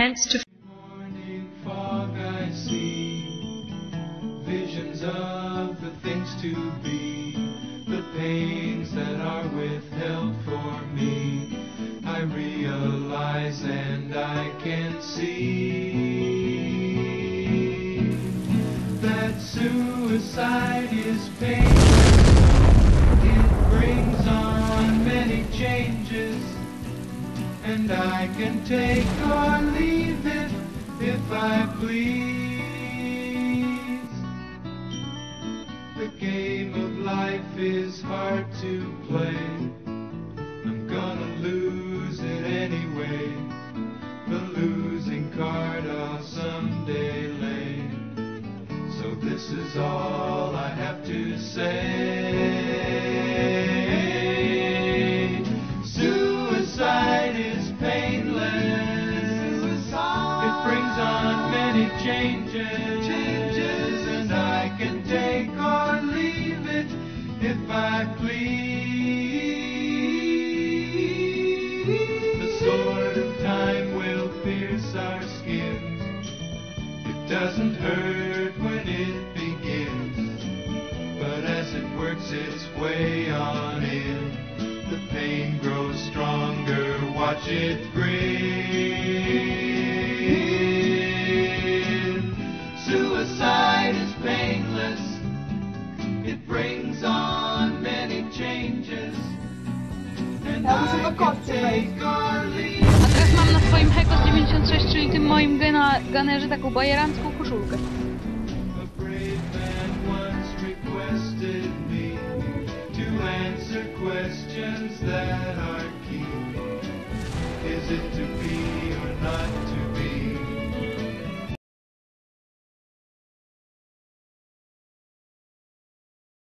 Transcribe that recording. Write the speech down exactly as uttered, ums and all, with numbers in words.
thanks to Morning fog I see visions of the things to be, the pains that are withheld for me. I realize and I can see that suicide is painless. It brings on many changes, and I can take or leave it if I please. The game of life is hard to play. I'm gonna lose it anyway. The losing card I'll someday lay. So this is all I have to say. Suicide is painless. Suicide. It brings on many changes. Changes, and I can take or leave it if I please. The sword of time will pierce our skins. It doesn't hurt when it begins, but as it works its way on in, the pain grows stronger. Watch it grin. Suicide is painless. It brings on many changes, and I can take or leave. A teraz mam na swoim Heko z dziewięćdziesiąt sześć, czyli tym moim gena, ganerze, taką bajerancką koszulkę. A brave man once requested me to answer questions that are key. Is it to be